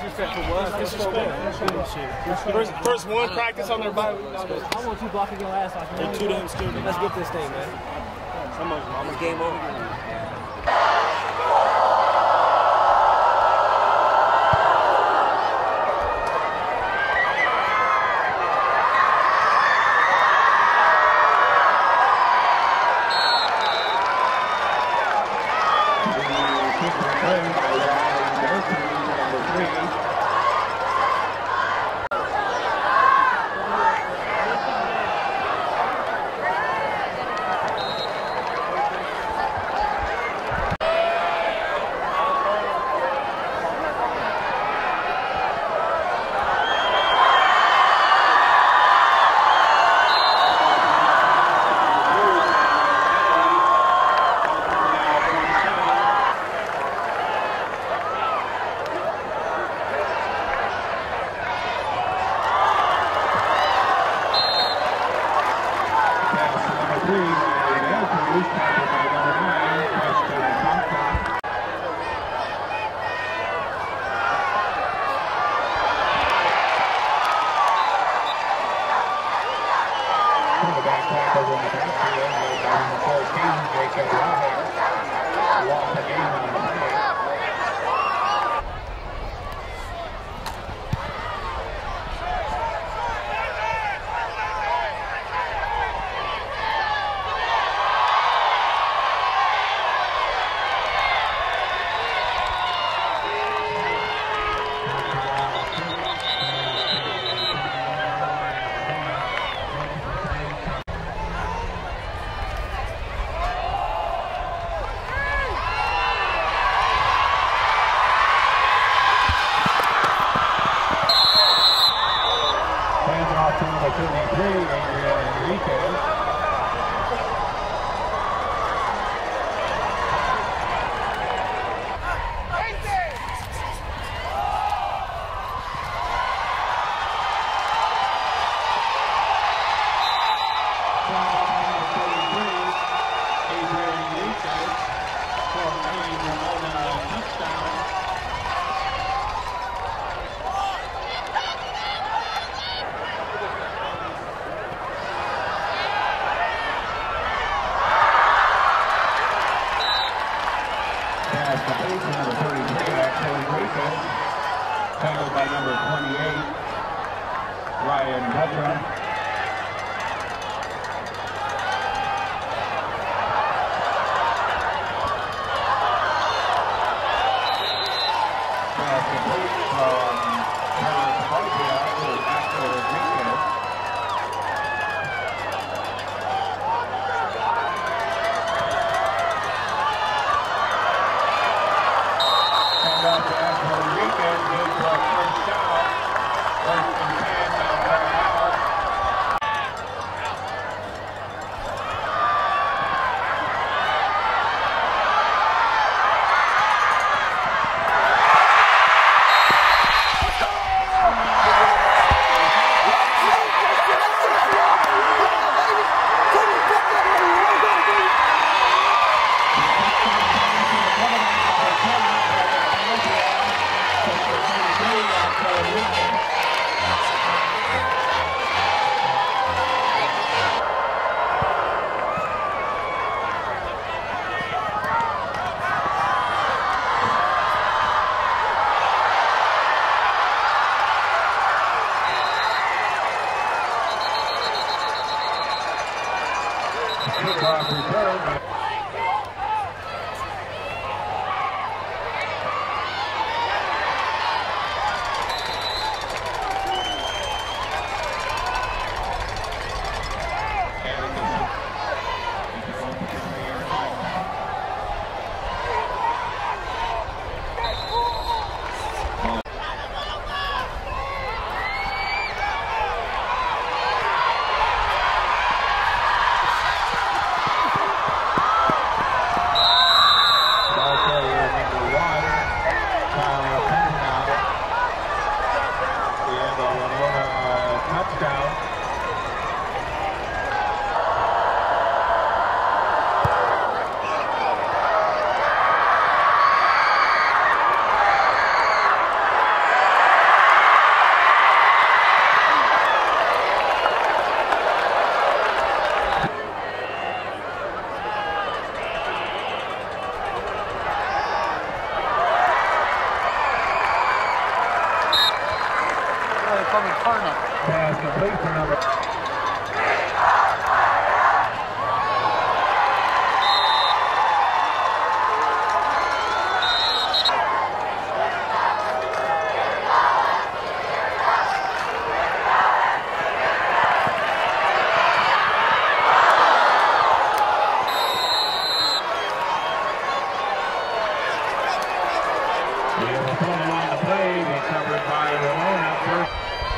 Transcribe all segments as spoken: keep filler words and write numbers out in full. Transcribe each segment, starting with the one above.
set for what? First, first one practice on their bye week. I want you blocking your ass off. They're too damn scared. Let's get this thing, man. Come on, I'm a game over. Adrian Enriquez. Tackled by number twenty-eight, Ryan Petra. Pass complete from Terrence Barcia to Adrian Enriquez. And up to Adrian Enriquez, good for a first down. First and ten, Mount Carmel. Pass complete for number. We have a fumble on the play, recovered by Ramona. First.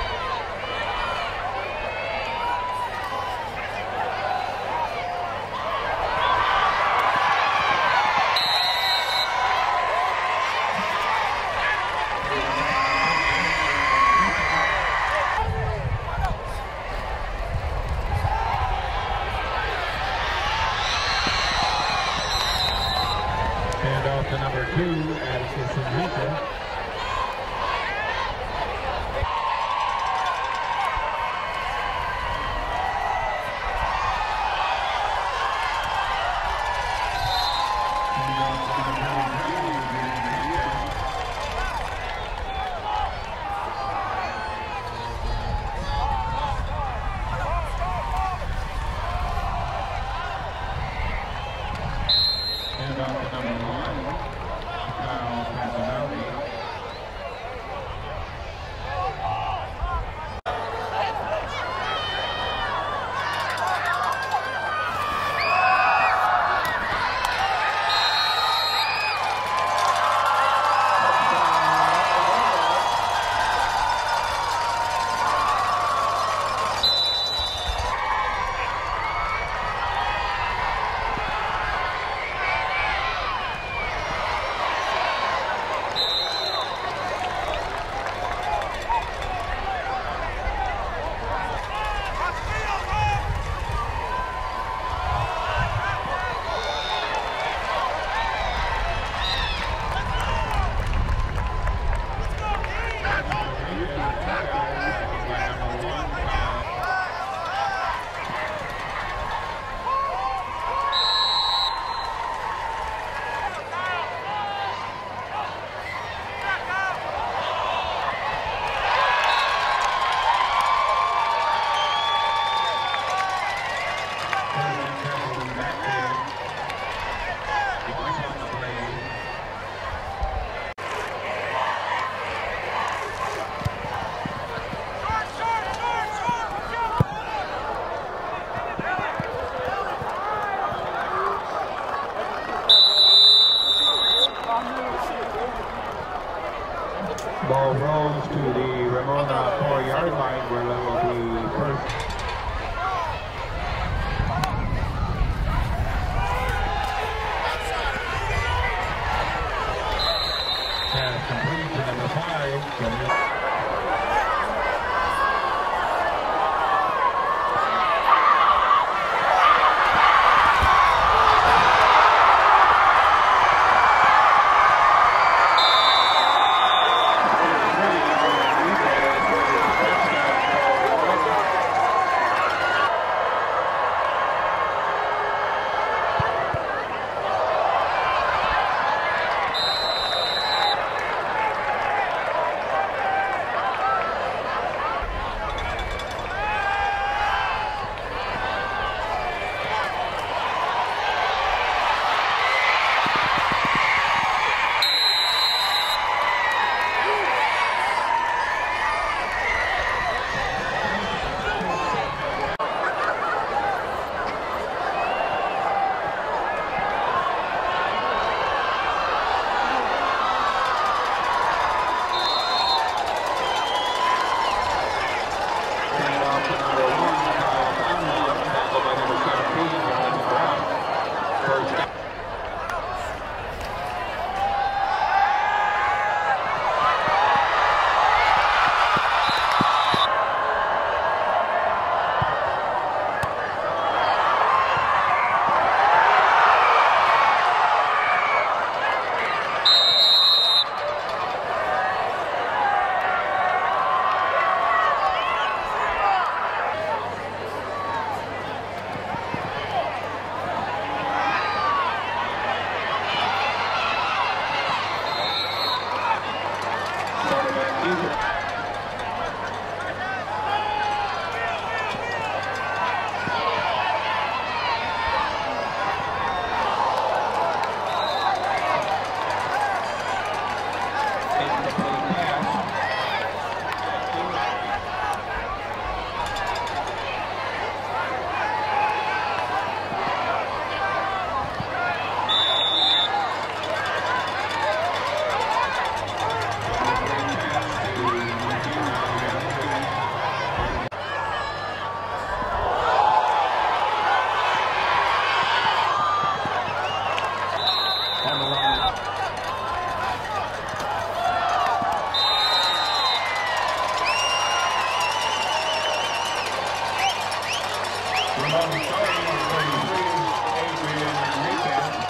And off to number two, Adrian Enriquez. And off to number one, Palomar League. Ball rolls to the Ramona four-yard line where it will be first. Pass complete to number five. on the run. Ramona starting on thirty-three, Adrian Enriquez.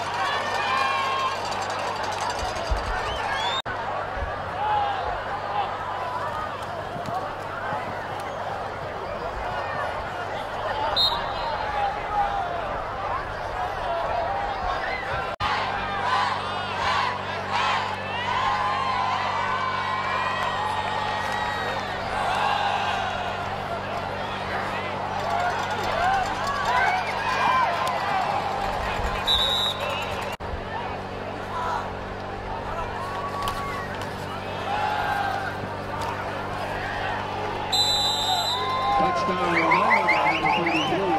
Touchdown, Ramona, number thirty-three.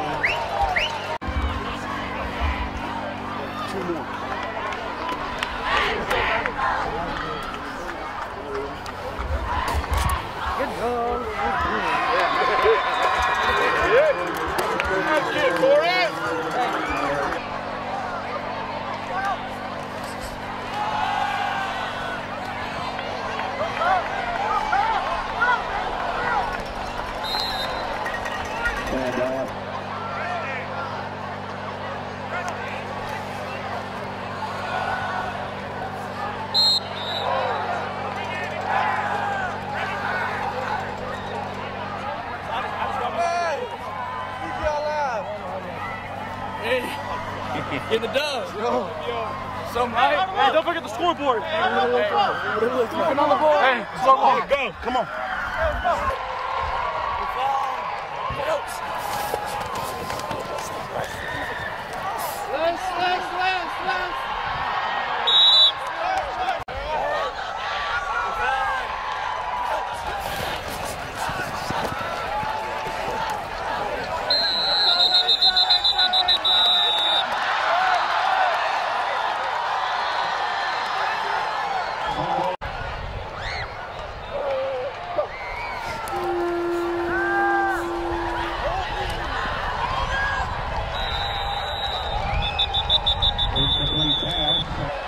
Two more. Good job. Good kid, Torres. And uh, Get the dub. Something right? Hey, don't forget the scoreboard. Hey, what it looks like. What it looks like. On the board. Hey, so long. Go. Come on. Let's, let's, let's, let's. incomplete pass.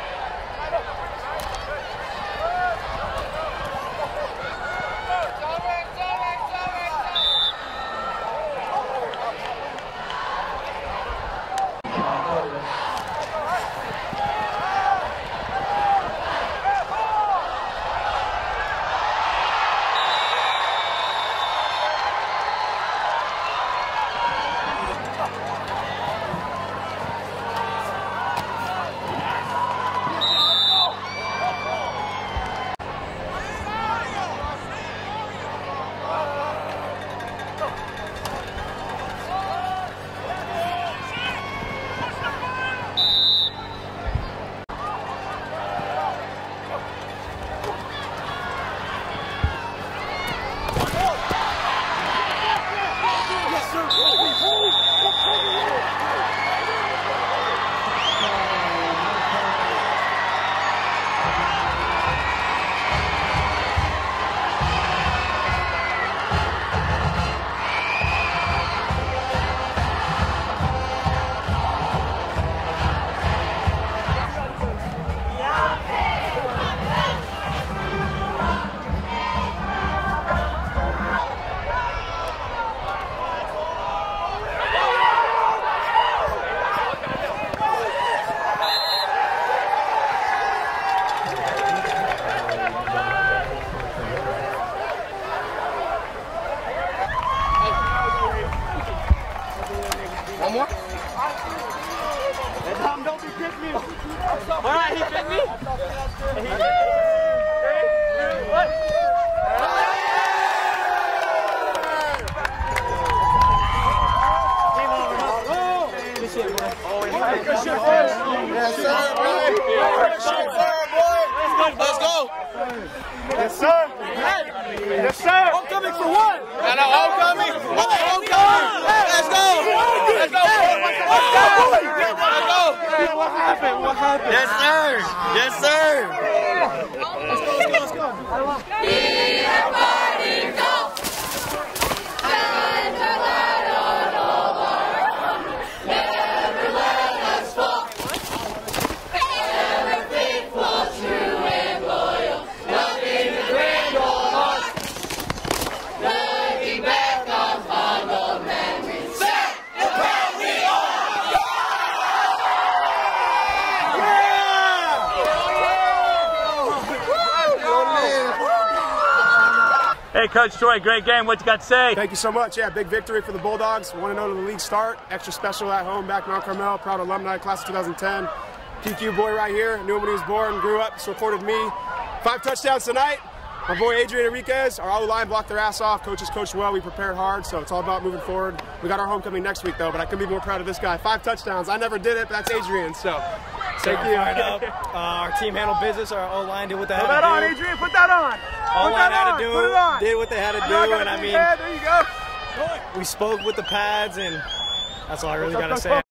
One more? That Tom don't be kick me. All right, he kicked me. He kicked me. Three, two, one. Good shit, boy. Good shit, boy. Yes, sir, boy. Good shit, boy. Let's go. Yes, sir. Yes, sir. Homecoming for what? And a homecoming. Homecoming. Let's go. Let's go. Let's go. Let's go. What happened? What happened? Yes, sir. Yes, sir. Let's go, let's go, let's go. Be a party go. Shine the light on all our. Never let us fall. Never Hey, Coach Troy, great game. What you got to say? Thank you so much. Yeah, big victory for the Bulldogs. one and oh to the league start. Extra special at home back Mount Carmel. Proud alumni, class of two thousand ten. P Q boy right here. Knew him when he was born, grew up, supported me. Five touchdowns tonight. My boy Adrian Enriquez, our O-line blocked their ass off. Coaches coached well. We prepared hard, so it's all about moving forward. We got our homecoming next week, though, but I couldn't be more proud of this guy. Five touchdowns. I never did it, but that's Adrian, so thank you. Up. Uh, our team handled business. Our O-line did what they had Put that to on, do. Adrian. Put that on. O-line had on. to do, Put it on. did what they had to do, I and I mean, there you go. we spoke with the pads, and that's all I really got to say.